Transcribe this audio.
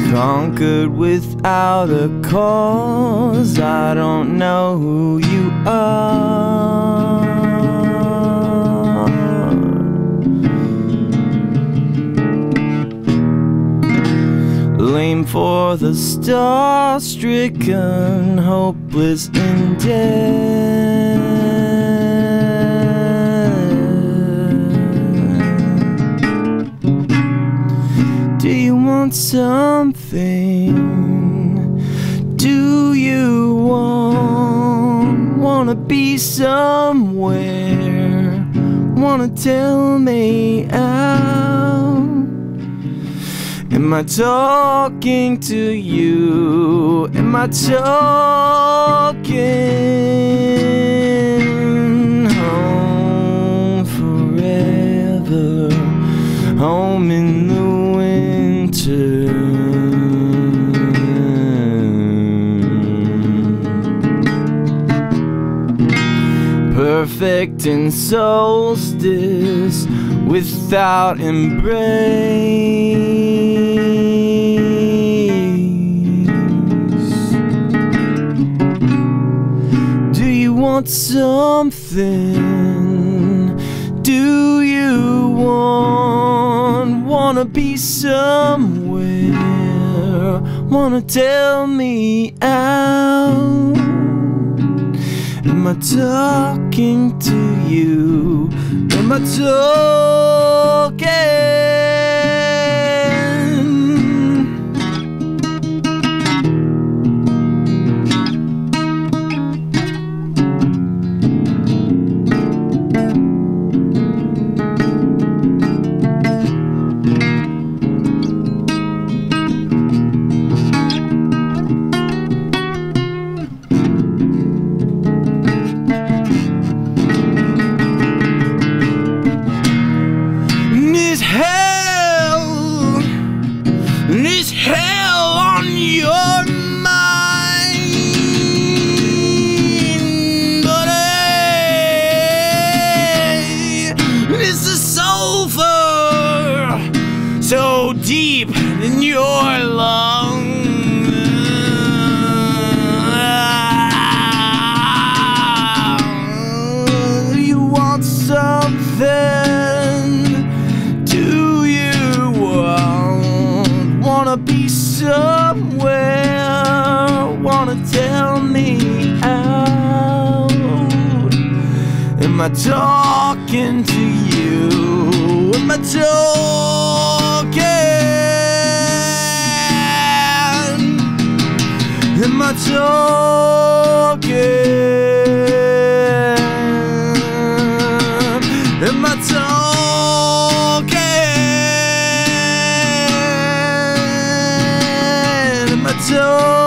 conquered without a cause. I don't know who you are. Lame for the star-stricken, hopeless in death. Do you want something? Do you wanna be somewhere? Wanna tell me out? Am I talking to you? Am I talking home forever? Home in the winter. Perfect in solstice without embrace. Do you want something? Do you wanna be somewhere? Wanna tell me out? Am I talking to you? Am I talking? This hell on your mind, but hey, this is sulfur so deep in your lungs. You want something? Do you wanna be somewhere? Wanna tell me out? Am I talking to you? Am I talking? Am I talking? Am I talking? So